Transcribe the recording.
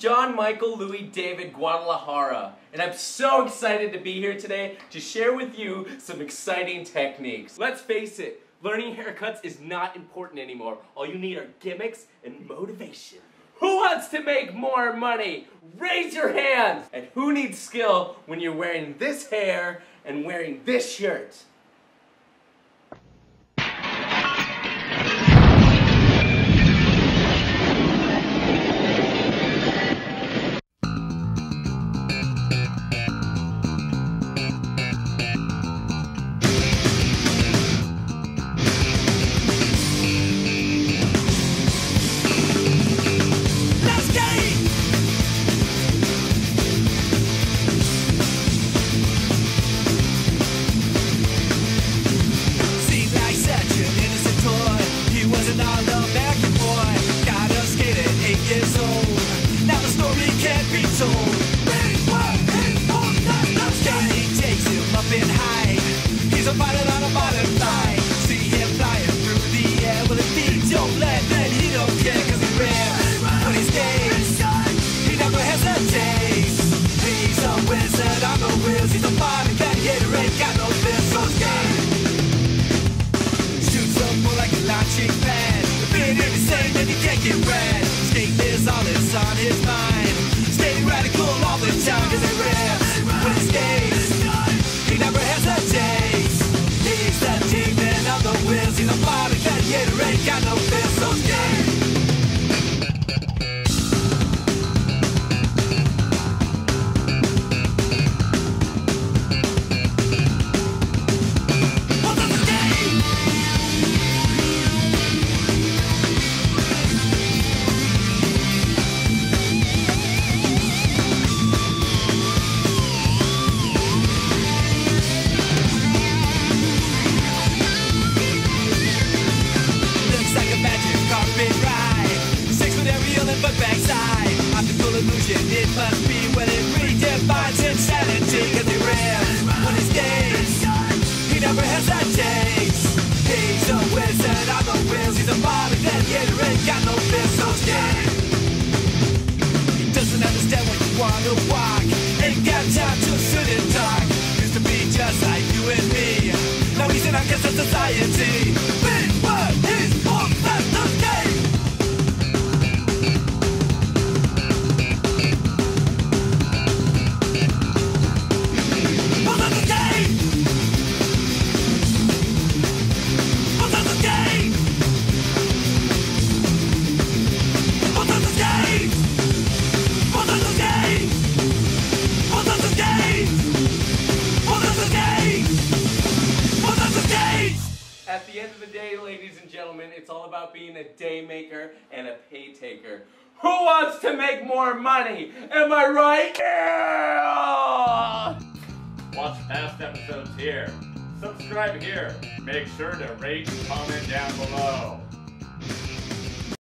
John Michael Louis David Guadalajara, and I'm so excited to be here today to share with you some exciting techniques. Let's face it, learning haircuts is not important anymore. All you need are gimmicks and motivation. Who wants to make more money? Raise your hands! And who needs skill when you're wearing this hair and wearing this shirt? On his mind, staying radical all the time, cause he rips when he skates, he never hesitates, he's the demon of the wheels, he's a body gladiator, ain't got no fear, so scared. But backside, optical illusion, it must be when it redefines insanity. Cause he rips when he skates, he never hesitates. He's a wizard on the wheels, he's a body gladiator, ain't got no fear, so scared. He doesn't understand what you wanna walk, ain't got time to sit and talk. Used to be just like you and me, now he's in our guest society. Big word, he's all that's the game. At the end of the day, ladies and gentlemen, it's all about being a day maker and a pay taker. Who wants to make more money? Am I right? Yeah! Watch past episodes here. Subscribe here. Make sure to rate and comment down below.